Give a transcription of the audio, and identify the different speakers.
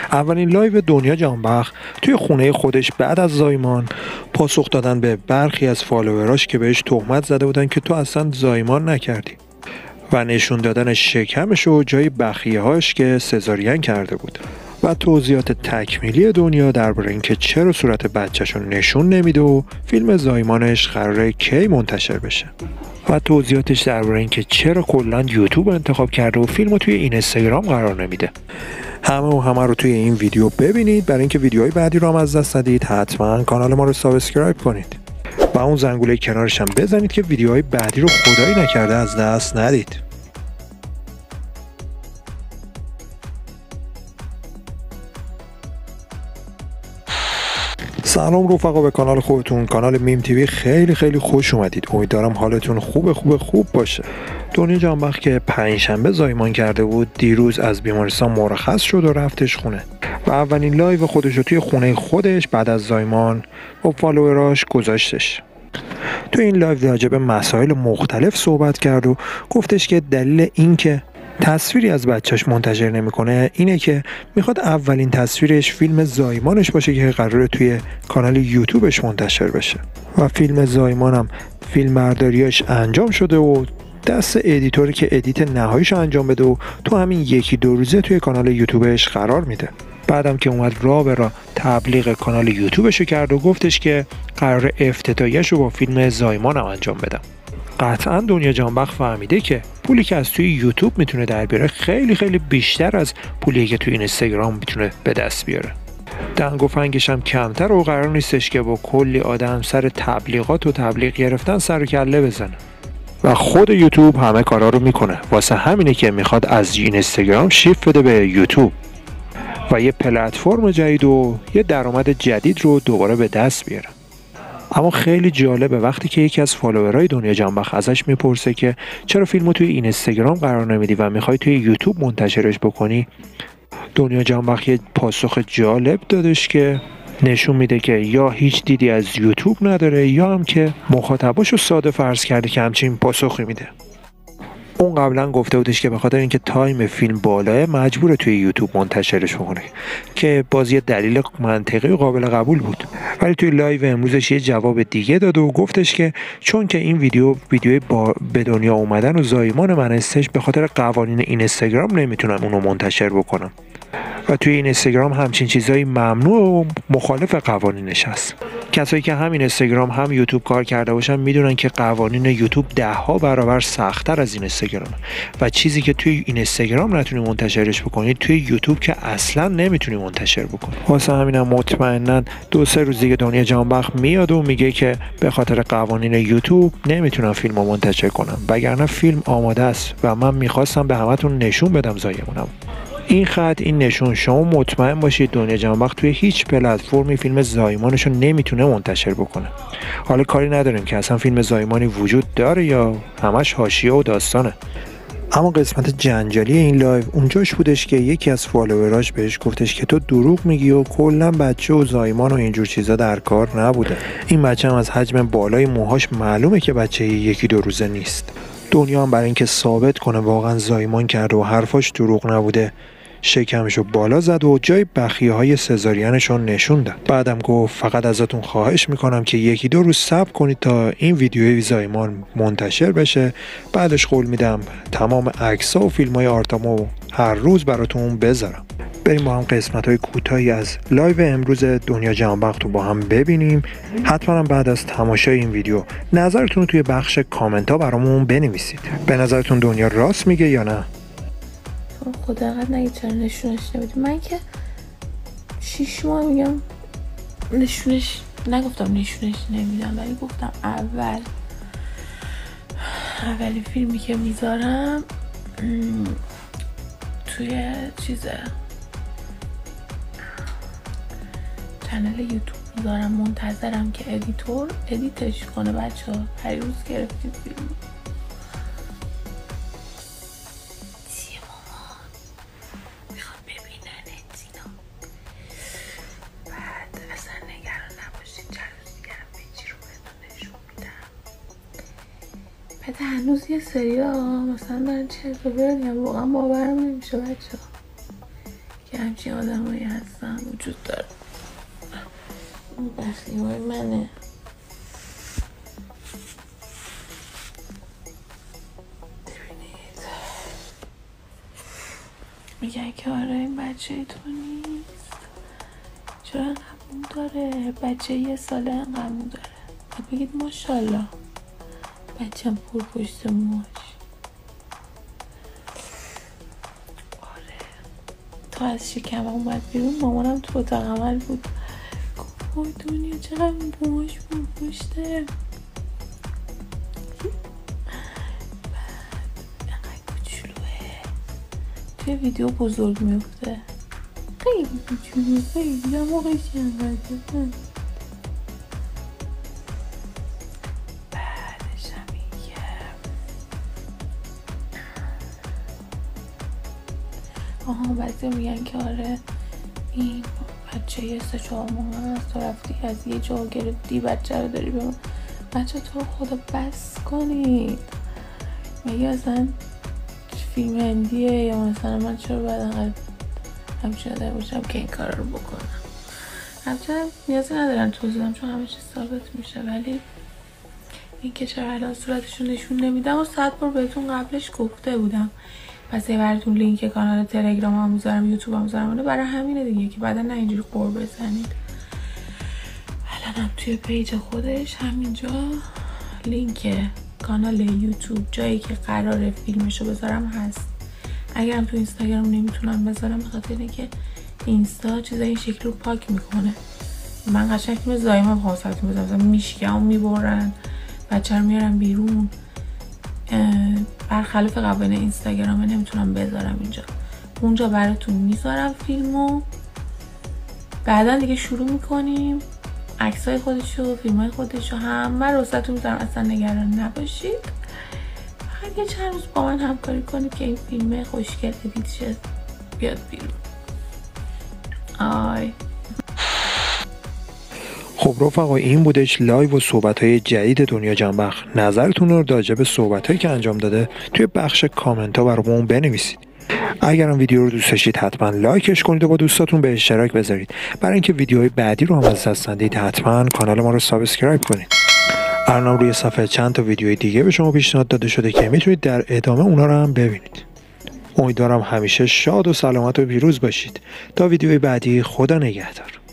Speaker 1: اولین لایو دنیا جانبخت توی خونه خودش بعد از زایمان پاسخ دادن به برخی از فالووراش که بهش تهمت زده بودن که تو اصلا زایمان نکردی و نشون دادن شکمش و جای بخیه‌هاش که سزارین کرده بود و توضیحات تکمیلی دنیا درباره اینکه چرا صورت بچه‌شو نشون نمیده و فیلم زایمانش قراره کی منتشر بشه و توضیحاتش درباره اینکه چرا کلا یوتیوب انتخاب کرده و فیلمو توی اینستاگرام قرار نمیده. همه رو توی این ویدیو ببینید. برای اینکه ویدیوهای بعدی رو هم از دست ندید حتما کانال ما رو سابسکرایب کنید و اون زنگوله کنارش هم بزنید که ویدیوهای بعدی رو خدایی نکرده از دست ندید. سلام رفقا، به کانال خودتون، کانال میم تیوی خیلی خوش اومدید. امیدوارم حالتون خوب باشه. دنیا جانبخت که پنجشنبه زایمان کرده بود دیروز از بیمارستان مرخص شد و رفتش خونه و اولین لایو خودش رو توی خونه خودش بعد از زایمان با فالووراش گذاشتش. تو این لایو راجع به مسائل مختلف صحبت کرد و گفتش که دلیل این که تصویری از بچهش منتشر نمیکنه اینه که میخواد اولین تصویرش فیلم زایمانش باشه که قراره توی کانال یوتیوبش منتشر بشه و فیلم زایمانم فیلم برداریاش انجام شده و دست ادیتوری که ادیت نهاییش انجام بده و تو همین یکی دو روزه توی کانال یوتیوبش قرار میده. بعدم که اومد راه به راه تبلیغ کانال یوتیوبشو کرد و گفتش که قرار افتتاحیه‌شو با فیلم زایمانم انجام بدم. قطعا دنیا جانبخت فهمیده که پولی که از توی یوتیوب میتونه در بیاره خیلی بیشتر از پولی که توی اینستاگرام میتونه به دست بیاره. دنگ و فنگش هم کمتر و قرار نیستش که با کلی آدم سر تبلیغات و تبلیغ گرفتن سر و کله بزنه و خود یوتیوب همه کارا رو میکنه. واسه همینه که میخواد از اینستاگرام شیفت بده به یوتیوب و یه پلتفرم جدید و یه درآمد جدید رو دوباره به دست بیاره. اما خیلی جالبه وقتی که یکی از فالوورهای دنیا جانبخت ازش میپرسه که چرا فیلمو توی اینستاگرام قرار نمیدی و میخوای توی یوتیوب منتشرش بکنی، دنیا جانبخت یه پاسخ جالب دادش که نشون میده که یا هیچ دیدی از یوتیوب نداره یا هم که مخاطباشو ساده فرض کرده که همچین پاسخی میده. اون قبلا گفته بودش که به خاطر اینکه تایم فیلم بالاه مجبوره توی یوتیوب منتشرش بکنه که باز یه دلیل منطقی و قابل قبول بود، ولی توی لایو امروزش یه جواب دیگه داد و گفتش که چون که این ویدیوی به دنیا اومدن و زایمان من هستش به خاطر قوانین اینستاگرام نمیتونم اونو منتشر بکنم و توی این اینستاگرام همچین چیزایی ممنوع و مخالف قوانینش هست. کسایی که هم اینستاگرام هم یوتیوب کار کرده باشن میدونن که قوانین یوتیوب 10 برابر سخت‌تر از اینستاگرام و چیزی که توی اینستاگرام نتونی منتشرش بکنی توی یوتیوب که اصلا نمیتونی منتشر بکنی. واسه همینم مطمئناً 2-3 روز دیگه دنیا جانبخت میاد و میگه که به خاطر قوانین یوتیوب نمیتونم فیلمو منتشر کنم، وگرنه فیلم آماده است و من میخواستم به همتون نشون بدم زایمانم. این خط این نشون، شما مطمئن باشید دنیا جانبخت توی هیچ پلتفرمی فیلم زایمانشو نمیتونه منتشر بکنه. حالا کاری نداریم که اصلا فیلم زایمانی وجود داره یا همش حاشیه و داستانه. اما قسمت جنجالی این لایو اونجاش بودش که یکی از فالووراش بهش گفتش که تو دروغ میگی و کلا بچه و زایمان و اینجور چیزا در کار نبوده. این بچه هم از حجم بالای موهاش معلومه که بچه 1-2 روزه نیست. دنیا هم برای اینکه ثابت کنه واقعا زایمان کرده و حرفاش دروغ نبوده شکمشو بالا زد و جای بخیه‌های سزارینش رو نشون داد. بعدم گفت فقط ازتون خواهش میکنم که 1-2 روز صبر کنید تا این ویدیوی زایمان منتشر بشه، بعدش قول میدم تمام عکس‌ها و فیلم‌های آرتامو هر روز براتون بذارم. بریم با هم قسمت‌های کوتاهی از لایو امروز دنیا جانبخت رو با هم ببینیم. حتما بعد از تماشای این ویدیو نظرتون رو توی بخش کامنت‌ها برامون بنویسید. به نظرتون دنیا راست میگه یا نه؟
Speaker 2: خدا قد نگه چرا نشونش نمیدیم. من که 6 ماه میگم نشونش نمیدم، ولی گفتم اولی فیلمی که میذارم توی چنل یوتیوب میذارم، منتظرم که ادیتور ادیتش کنه. بچه ها پریروز گرفتیم فیلم بعد هنوز یه سری مثلا دارن چرت و پرت میگن، واقعا باورم نمیشه بچه ها که همچین آدمایی هستن وجود داره. اون بخیای منه. ببینید میگن که آره این بچه تو نیست، چرا قبول داره؟ بچه 1 ساله قبول داره. بگید ماشاءالله بچه‌م پر پشت موش. تا از شکم اومد بیرون مامانم تو اتاق عمل بود، گفت وای دنیا چقدر موش پر پشته. بعد اینقدر کوچولوه، توی ویدیو بزرگ میفته، خیلی کوچولوه، خیلی دماغش اینقدره. بعضی میگن که آره این بچه 3-4 ماه هست، تو رفتی از یه جا گرفتی بچه رو داری به من. بچه تو خدا بس کنید، مگه اصلا فیلم هندیه؟ یا مثلا من چرا باید انقدر همچین آدم باشم که این کار رو بکنم؟ همچنان نیازی ندارن توضیح بدم چون همه چیز ثابت میشه، ولی این که چرا الان صورتشون نشون نمیدم و 100 بار بهتون قبلش گفته بودم. پس براتون لینک کانال تلگرام هم میذارم، یوتیوب هم میذارم، برای همینه دیگه که بعدا نه اینجوری قور بزنید. الانم توی پیج خودش همینجا لینک کانال یوتیوب جایی که قراره فیلمشو بذارم هست. اگرم تو اینستاگرام نمیتونم بذارم به خاطر اینکه اینستا چیزای این شکل رو پاک میکنه. من قشنگ فیلم زایمان خواستم بذارم، مثلا میشکم میبرن بچه رو میارن بیرون، برخلاف قوانین اینستاگرام نمیتونم بذارم اینجا. اونجا براتون میذارم فیلمو، بعدا دیگه شروع میکنیم عکسای خودشو، فیلمای خودشو همه رو واسهتون میذارم، اصلا نگران نباشید. فقط یه چند روز با من همکاری کنید که این فیلم خوشگل ادیت شه بیاد بیرون. آی
Speaker 1: خب رفقا این بودش لایو و صحبت‌های جدید دنیا جنبخ. نظرتون رو راجع به صحبت‌هایی که انجام داده توی بخش کامنت‌ها برامون بنویسید. اگرم ویدیو رو دوست داشتید حتما لایکش کنید و با دوستاتون به اشتراک بذارید. برای اینکه ویدیوهای بعدی رو هم از دست ندید حتما کانال ما رو سابسکرایب کنید. الان روی صفحه چند تا ویدیوی دیگه به شما پیشنهاد داده شده که میتونید در ادامه اونا رو هم ببینید. امیدوارم همیشه شاد و سلامت و پیروز باشید. تا ویدیوی بعدی، خدا نگهدار.